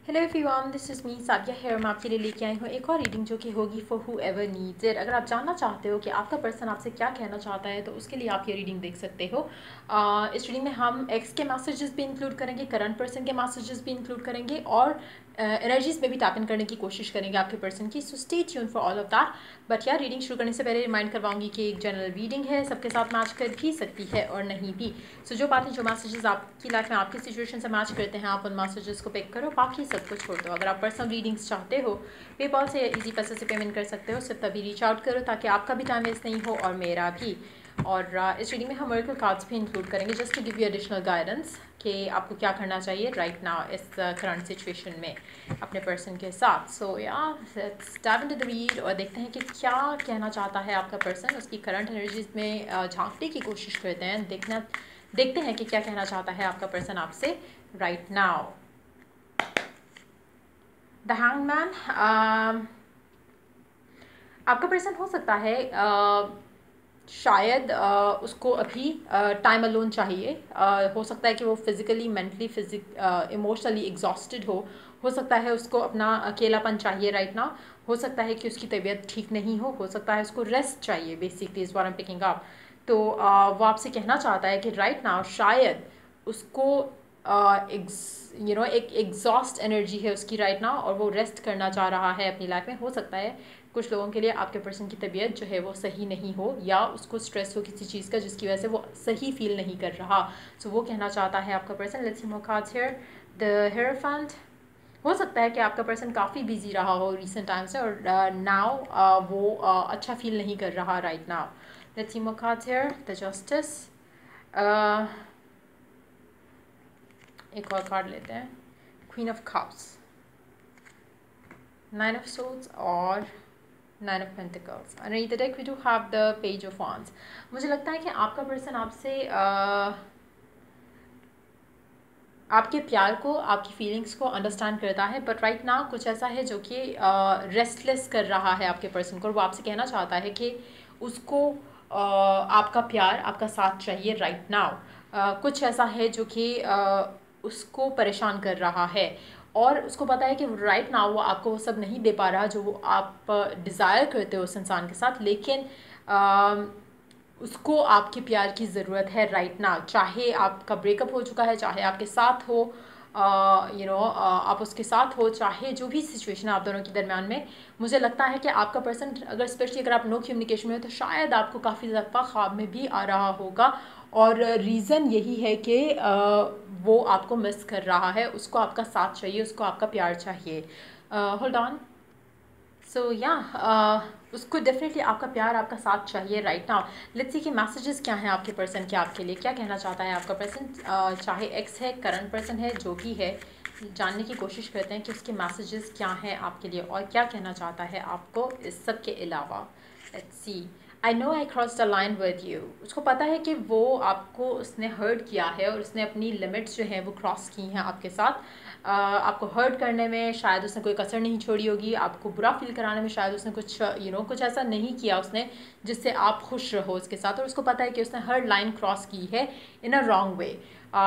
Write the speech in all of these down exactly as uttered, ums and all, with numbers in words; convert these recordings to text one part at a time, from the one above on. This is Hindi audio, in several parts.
Hello everyone, this is me Sadia here. मैं आपके लिए लेके आई हूँ एक और रीडिंग जो कि होगी for whoever needs it. अगर आप जानना चाहते हो कि आपका पर्सन आपसे क्या कहना चाहता है तो उसके लिए आप ये रीडिंग देख सकते हो। uh, इस रीडिंग में हम एक्स के मैसेजेस भी इंक्लूड करेंगे, करंट पर्सन के मैसेजेस भी इंक्लूड करेंगे और एनर्जीज uh, में भी टैप इन करने की कोशिश करेंगे आपके पर्सन की। So stay tune for all of that. But यार, रीडिंग शुरू करने से पहले रिमाइंड करवाऊंगी कि एक जनरल रीडिंग है, सबके साथ मैच कर भी सकती है और नहीं भी। सो so, जो बातें जो मैसेजेस आपकी लाइफ में आपकी सिचुएशन से मैच करते हैं, आप उन मैसेजेस को पिक करो, बाकी सब कुछ छोड़ दो। अगर आप पर्सनल रीडिंग्स चाहते हो, पेपॉल से इजी पैसे से पेमेंट कर सकते हो। सिर्फ तभी रीच आउट करो ताकि आपका भी टाइम वेस्ट नहीं हो और मेरा भी। और uh, इस रीडिंग में हम ओरेकल कार्ड्स भी इंक्लूड करेंगे just to give you additional guidance कि आपको क्या करना चाहिए राइट नाउ इस करंट सिचुएशन में अपने पर्सन के साथ। सो या let's dive into the read और देखते हैं कि क्या कहना चाहता है आपका पर्सन। उसकी करंट एनर्जीज में uh, झांकने की कोशिश करते हैं, देखना देखते हैं कि क्या कहना चाहता है आपका पर्सन आपसे राइट नाउ। द हैंगमैन, आपका पर्सन हो सकता है uh, शायद uh, उसको अभी टाइम uh, अलोन चाहिए। uh, हो सकता है कि वो physically, mentally, physic emotionally exhausted हो हो सकता है उसको अपना अकेलापन चाहिए राइट नाउ। हो सकता है कि उसकी तबीयत ठीक नहीं हो हो सकता है उसको रेस्ट चाहिए, basically is what I am picking up. तो uh, वो आपसे कहना चाहता है कि राइट नाउ शायद उसको यू नो एक एग्जॉस्ट एनर्जी है उसकी राइट नाउ और वो रेस्ट करना चाह रहा है अपनी लाइफ में। हो सकता है कुछ लोगों के लिए आपके पर्सन की तबीयत जो है वो सही नहीं हो या उसको स्ट्रेस हो किसी चीज़ का जिसकी वजह से वो सही फील नहीं कर रहा। सो so, वो कहना चाहता है आपका person. Let's see more cards here. The hierophant, हो सकता है कि आपका पर्सन काफ़ी बिजी रहा हो रिसेंट टाइम से और नाउ uh, uh, वो uh, अच्छा फील नहीं कर रहा right now. Let's see more cards here. The justice, एक और कार्ड लेते हैं। Queen of cups, nine of souls और nine of pentacles. Underneath the deck we do have the page of wands. मुझे लगता है कि आपका पर्सन आपसे uh, आपके प्यार को, आपकी फीलिंग्स को अंडरस्टैंड करता है, बट राइट नाउ कुछ ऐसा है जो कि रेस्टलेस uh, कर रहा है आपके पर्सन को। और वो आपसे कहना चाहता है कि उसको uh, आपका प्यार, आपका साथ चाहिए राइट नाउ। uh, कुछ ऐसा है जो कि uh, उसको परेशान कर रहा है और उसको पता है कि राइट नाउ वो आपको वो सब नहीं दे पा रहा जो वो आप डिज़ायर करते हो उस इंसान के साथ, लेकिन uh, उसको आपके प्यार की ज़रूरत है राइट नाउ। चाहे आपका ब्रेकअप हो चुका है, चाहे आपके साथ हो, यू नो आप उसके साथ हो, चाहे जो भी सिचुएशन है आप दोनों के दरमियान में, मुझे लगता है कि आपका पर्सन, अगर स्पेशली अगर आप नो कम्युनिकेशन में हो तो शायद आपको काफ़ी दफ़ा ख्वाब में भी आ रहा होगा और रीज़न यही है कि uh, वो आपको मिस कर रहा है, उसको आपका साथ चाहिए, उसको आपका प्यार चाहिए। Hold on. सो या उसको डेफिनेटली आपका प्यार, आपका साथ चाहिए राइट नाउ। लेट्स सी कि मैसेजेस क्या हैं आपके पर्सन के आपके लिए, क्या कहना चाहता है आपका पर्सन। uh, चाहे एक्स है, करंट पर्सन है, जो भी है, जानने की कोशिश करते हैं कि उसके मैसेजेस क्या हैं आपके लिए और क्या कहना चाहता है आपको इस सब के अलावा। Let's see. I know I cross the line with you. उसको पता है कि वो आपको, उसने हर्ट किया है और उसने अपनी लिमिट्स जो हैं वो क्रॉस की हैं आपके साथ। Uh, आपको हर्ट करने में शायद उसने कोई कसर नहीं छोड़ी होगी, आपको बुरा फील कराने में शायद उसने कुछ यू you नो know, कुछ ऐसा नहीं किया उसने जिससे आप खुश रहो उसके साथ, और उसको पता है कि उसने हर लाइन क्रॉस की है इन अ रॉन्ग वे।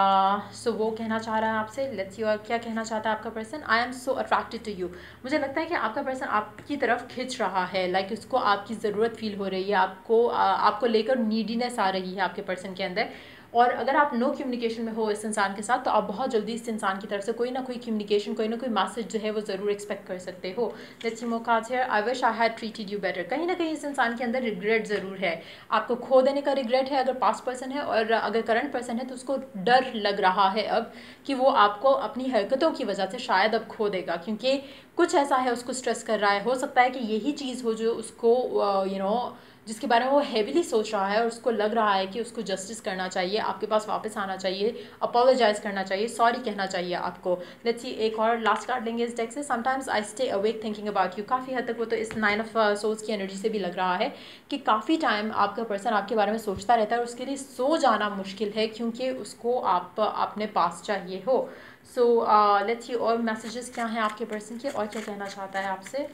सो वो कहना चाह रहा है आपसे। लेट्स सी और क्या कहना चाहता है आपका person. I am so attracted to you. मुझे लगता है कि आपका पर्सन आपकी तरफ खिंच रहा है, लाइक like उसको आपकी ज़रूरत फील हो रही है, आपको uh, आपको लेकर नीडीनेस आ रही है आपके पर्सन के अंदर। और अगर आप नो कम्युनिकेशन में हो इस इंसान के साथ तो आप बहुत जल्दी इस इंसान की तरफ से कोई ना कोई कम्युनिकेशन, कोई ना कोई मैसेज जो है वो ज़रूर एक्सपेक्ट कर सकते हो। Let's see more cards here. I wish I had treated you better. कहीं ना कहीं इस इंसान के अंदर रिग्रेट ज़रूर है, आपको खो देने का रिग्रेट है अगर पास्ट पर्सन है, और अगर करंट पर्सन है तो उसको डर लग रहा है अब कि वो आपको अपनी हरकतों की वजह से शायद अब खो देगा, क्योंकि कुछ ऐसा है उसको स्ट्रेस कर रहा है। हो सकता है कि यही चीज़ हो जो उसको यू नो जिसके बारे में वो हैवीली सोच रहा है और उसको लग रहा है कि उसको जस्टिस करना चाहिए, आपके पास वापस आना चाहिए, अपोलोजाइज करना चाहिए, सॉरी कहना चाहिए आपको। लेट्स सी एक और लास्ट कार्ड लेंगे इस डेक से। Sometimes I stay awake thinking about you. काफ़ी हद तक वो तो इस नाइन ऑफ सोल्स की एनर्जी से भी लग रहा है कि काफ़ी टाइम आपका पर्सन आपके बारे में सोचता रहता है और उसके लिए सो जाना मुश्किल है क्योंकि उसको आप अपने पास चाहिए हो। सो लेट्स सी और मैसेजेस क्या हैं आपके पर्सन के और क्या कहना चाहता है आपसे।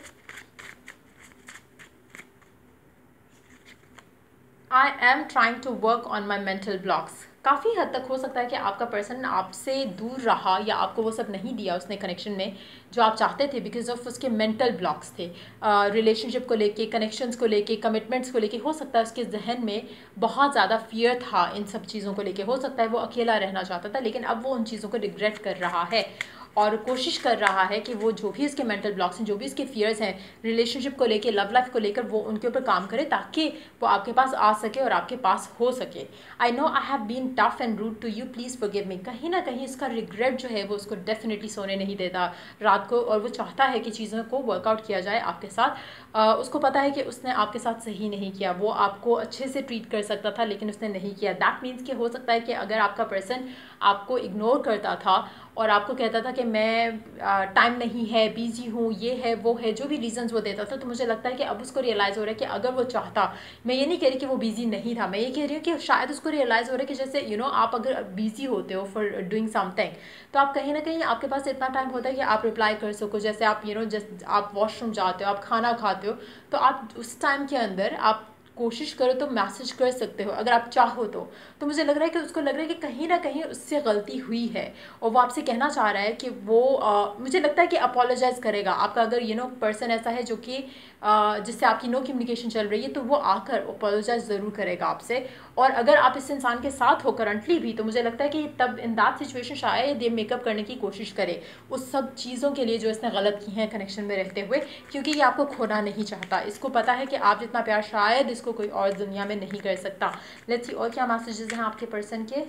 I am trying to work on my mental blocks. काफ़ी हद तक हो सकता है कि आपका पर्सन आपसे दूर रहा या आपको वो सब नहीं दिया उसने कनेक्शन में जो आप चाहते थे, बिकॉज ऑफ उसके मेंटल ब्लॉक्स थे रिलेशनशिप को लेके, कनेक्शंस को लेके, कमिटमेंट्स को लेके। हो सकता है उसके जहन में बहुत ज़्यादा फियर था इन सब चीज़ों को लेके। हो सकता है वो अकेला रहना चाहता था, लेकिन अब वो उन चीज़ों को रिग्रेट कर रहा है और कोशिश कर रहा है कि वो जो भी इसके मेंटल ब्लॉक्स हैं, जो भी इसके फियर्स हैं रिलेशनशिप को लेके, लव लाइफ को लेकर, वो उनके ऊपर काम करे ताकि वो आपके पास आ सके और आपके पास हो सके। I know I have been tough and rude to you, please forgive me. कहीं ना कहीं इसका रिग्रेट जो है वो उसको डेफिनेटली सोने नहीं देता रात को, और वो चाहता है कि चीज़ों को वर्कआउट किया जाए आपके साथ। uh, उसको पता है कि उसने आपके साथ सही नहीं किया, वो आपको अच्छे से ट्रीट कर सकता था लेकिन उसने नहीं किया। दैट मीन्स कि हो सकता है कि अगर आपका पर्सन आपको इग्नोर करता था और आपको कहता था कि मैं टाइम नहीं है, बिजी हूँ, ये है वो है, जो भी रीजंस वो देता था, तो मुझे लगता है कि अब उसको रियलाइज़ हो रहा है कि अगर वो चाहता, मैं ये नहीं कह रही कि वो बिजी नहीं था, मैं ये कह रही हूँ कि शायद उसको रियलाइज़ हो रहा है कि जैसे यू नो आप अगर बिजी होते हो फॉर डूइंग समथिंग, तो आप कहीं ना कहीं आपके पास इतना टाइम होता है कि आप रिप्लाई कर सको। जैसे आप यू नो जस्ट आप वॉशरूम जाते हो, आप खाना खाते हो, तो आप उस टाइम के अंदर आप कोशिश करो तो मैसेज कर सकते हो अगर आप चाहो तो। तो मुझे लग रहा है कि उसको लग रहा है कि कहीं ना कहीं उससे गलती हुई है और वो आपसे कहना चाह रहा है कि वो आ, मुझे लगता है कि अपोलोजाइज़ करेगा आपका। अगर यू नो पर्सन ऐसा है जो कि जिससे आपकी नो कम्युनिकेशन चल रही है, तो वो आकर अपोलोजाइज़ ज़रूर करेगा आपसे। और अगर आप इस इंसान के साथ हो करंटली भी, तो मुझे लगता है कि तब इन दैट सिचुएशन शायद ये मेकअप करने की कोशिश करे उस सब चीज़ों के लिए जो इसने गलत की हैं कनेक्शन में रहते हुए, क्योंकि ये आपको खोना नहीं चाहता। इसको पता है कि आप जितना प्यार शायद इसको कोई और दुनिया में नहीं कर सकता। लेट्स सी और क्या मैसेजेस हैं आपके पर्सन के।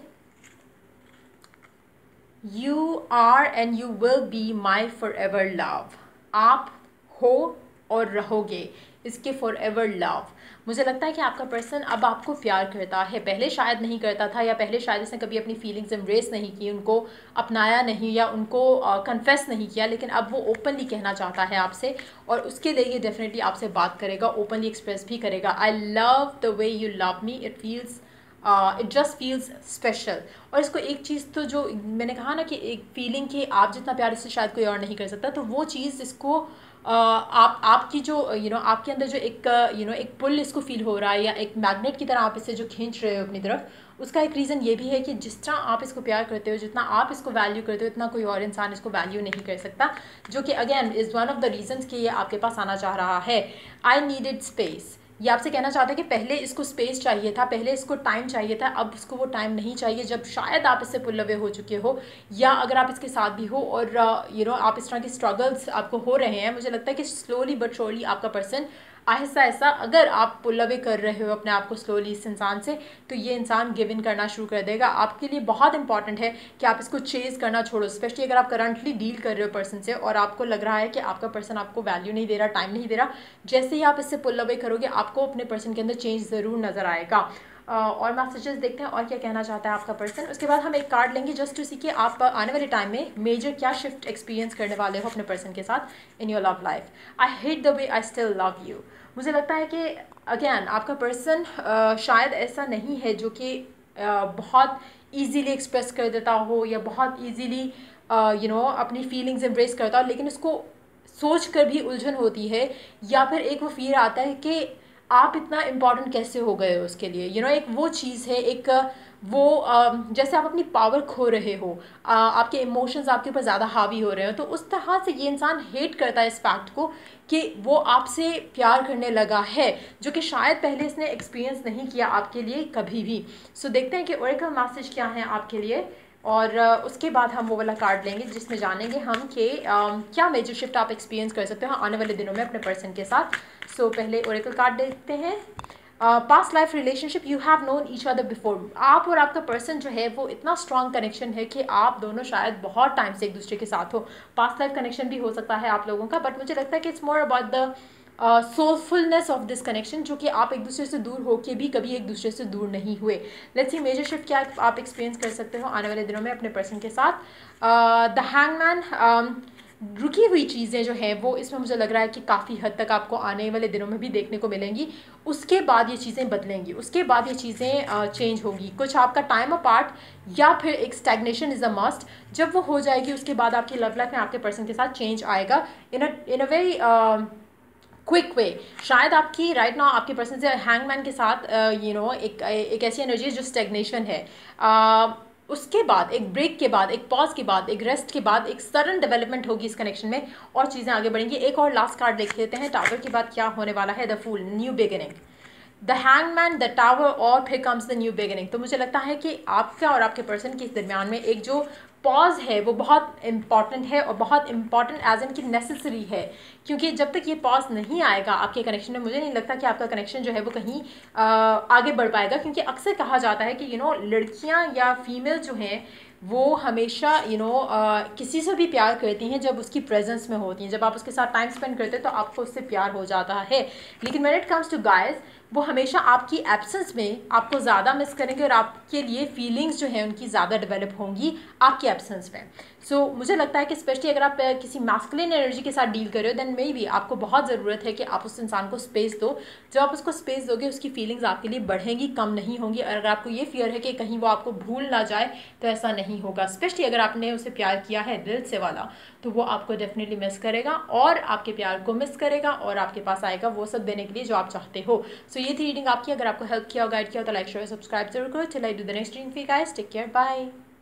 You are and you will be my forever love. आप हो और रहोगे इसके फॉर एवर लव। मुझे लगता है कि आपका पर्सन अब आपको प्यार करता है, पहले शायद नहीं करता था, या पहले शायद इसने कभी अपनी फीलिंग्स एम्ब्रेस नहीं की, उनको अपनाया नहीं या उनको कन्फेस uh, नहीं किया, लेकिन अब वो ओपनली कहना चाहता है आपसे और उसके लिए ये डेफिनेटली आपसे बात करेगा, ओपनली एक्सप्रेस भी करेगा। I love the way you love me, it feels it just feels special. और इसको एक चीज़ तो जो मैंने कहा ना कि एक फीलिंग कि आप जितना प्यार इससे शायद कोई और नहीं कर सकता, तो वो चीज़ इसको uh, आप आपकी जो यू you नो know, आपके अंदर जो एक यू you नो know, एक पुल इसको फील हो रहा है या एक मैग्नेट की तरह आप इसे जो खींच रहे हो अपनी तरफ, उसका एक रीज़न ये भी है कि जिस तरह आप इसको प्यार करते हो, जितना आप इसको वैल्यू करते हो, इतना कोई और इंसान इसको वैल्यू नहीं कर सकता, जो कि again is one of the reasons कि ये आपके पास आना चाह रहा है। आई नीडेड स्पेस, ये आपसे कहना चाहता है कि पहले इसको स्पेस चाहिए था, पहले इसको टाइम चाहिए था, अब इसको वो टाइम नहीं चाहिए जब शायद आप इससे पुल अवे हो चुके हो, या अगर आप इसके साथ भी हो और यू नो आप इस तरह के स्ट्रगल्स आपको हो रहे हैं। मुझे लगता है कि स्लोली बट श्योरली आपका पर्सन आहिस्ता आहिस्ता, अगर आप पुल अवे कर रहे हो अपने आप को स्लोली इस इंसान से, तो ये इंसान गिव इन करना शुरू कर देगा। आपके लिए बहुत इंपॉर्टेंट है कि आप इसको चेज़ करना छोड़ो, स्पेशली अगर आप करंटली डील कर रहे हो पर्सन से और आपको लग रहा है कि आपका पर्सन आपको वैल्यू नहीं दे रहा, टाइम नहीं दे रहा। जैसे ही आप इससे पुल अवे करोगे, आपको अपने पर्सन के अंदर चेंज ज़रूर नज़र आएगा। Uh, और मैसेजेस देखते हैं और क्या कहना चाहता है आपका पर्सन। उसके बाद हम एक कार्ड लेंगे जस्ट टू सी कि आप आने वाले टाइम में मेजर क्या शिफ्ट एक्सपीरियंस करने वाले हो अपने पर्सन के साथ in your love life. I hate the way I still love you. मुझे लगता है कि अगेन आपका पर्सन uh, शायद ऐसा नहीं है जो कि uh, बहुत ईजीली एक्सप्रेस कर देता हो या बहुत ईजीली यू नो अपनी फीलिंग्स एम्ब्रेस करता हो, लेकिन उसको सोच कर भी उलझन होती है, या फिर एक वो फील आता है कि आप इतना इम्पॉर्टेंट कैसे हो गए हो उसके लिए। यू नो एक वो चीज़ है, एक वो जैसे आप अपनी पावर खो रहे हो, आपके इमोशंस आपके ऊपर ज़्यादा हावी हो रहे हो, तो उस तरह से ये इंसान हेट करता है इस फैक्ट को कि वो आपसे प्यार करने लगा है, जो कि शायद पहले इसने एक्सपीरियंस नहीं किया आपके लिए कभी भी। सो देखते हैं कि ओरेकल मैसेज क्या है आपके लिए, और उसके बाद हम वो वाला कार्ड लेंगे जिसमें जानेंगे हम कि क्या मेजर शिफ्ट आप एक्सपीरियंस कर सकते हो आने वाले दिनों में अपने पर्सन के साथ। सो so, पहले ओरेकल कार्ड देखते हैं। Past life relationship, you have known each other before. आप और आपका पर्सन जो है वो इतना स्ट्रॉन्ग कनेक्शन है कि आप दोनों शायद बहुत टाइम से एक दूसरे के साथ हो। पास्ट लाइफ कनेक्शन भी हो सकता है आप लोगों का, बट मुझे लगता है कि it's more about the soulfulness of this connection, जो कि आप एक दूसरे से दूर होके भी कभी एक दूसरे से दूर नहीं हुए। लेट्स सी मेजर शिफ्ट क्या आप एक्सपीरियंस कर सकते हो आने वाले दिनों में अपने पर्सन के साथ। द हैंगमैन, रुकी हुई चीज़ें जो हैं वो इसमें मुझे लग रहा है कि काफ़ी हद तक आपको आने वाले दिनों में भी देखने को मिलेंगी। उसके बाद ये चीज़ें बदलेंगी, उसके बाद ये चीज़ें चेंज uh, होगी। कुछ आपका टाइम अपार्ट या फिर एक स्टैग्नेशन इज़ अ मस्ट। जब वो हो जाएगी उसके बाद आपकी लव लाइफ में आपके पर्सन के साथ चेंज आएगा इन अ इन अ वेरी क्विक वे। शायद आपकी राइट नाउ आपके पर्सन से हैंगमैन के साथ यू नो एक एक ऐसी एनर्जी है जो स्टेगनेशन है। uh, उसके बाद एक ब्रेक के बाद, एक पॉज के बाद, एक रेस्ट के बाद एक सडन डेवलपमेंट होगी इस कनेक्शन में और चीज़ें आगे बढ़ेंगी। एक और लास्ट कार्ड देख लेते हैं, टावर के बाद क्या होने वाला है। The fool, new beginning, the hangman, the tower और फिर कम्स द न्यू बिगिनिंग। तो मुझे लगता है कि आपका और आपके पर्सन के दरमियान में एक जो पॉज है वो बहुत इंपॉर्टेंट है और बहुत important as an key necessary है, क्योंकि जब तक ये पॉज नहीं आएगा आपके कनेक्शन में, मुझे नहीं लगता कि आपका कनेक्शन जो है वो कहीं आ, आगे बढ़ पाएगा। क्योंकि अक्सर कहा जाता है कि यू नो लड़कियां या फीमेल जो हैं वो हमेशा यू नो किसी से भी प्यार करती हैं जब उसकी प्रेजेंस में होती हैं। जब आप उसके साथ टाइम स्पेंड करते हैं तो आपको उससे प्यार हो जाता है। लेकिन when it comes to guys, वो हमेशा आपकी एब्सेंस में आपको ज़्यादा मिस करेंगे और आपके लिए फीलिंग्स जो हैं उनकी ज़्यादा डेवलप होंगी आपके एब्सेंस में। सो so, मुझे लगता है कि स्पेशली अगर आप किसी मैस्कुलिन एनर्जी के साथ डील कर रहे हो देन मे बी आपको बहुत ज़रूरत है कि आप उस इंसान को स्पेस दो। जब आप उसको स्पेस दोगे उसकी फीलिंग्स आपके लिए बढ़ेंगी, कम नहीं होंगी। और अगर आपको ये फियर है कि कहीं वो आपको भूल ना जाए तो ऐसा नहीं होगा। स्पेशली अगर आपने उसे प्यार किया है दिल से वाला, तो वो आपको डेफिनेटली मिस करेगा और आपके प्यार को मिस करेगा और आपके पास आएगा वो सब देने के लिए जो आप चाहते हो। सो so, ये थी रीडिंग आपकी। अगर आपको हेल्प किया, गाइड किया तो लाइक शेयर सब्सक्राइब जरूर करो। Till I do the next reading for you guys, take care, bye.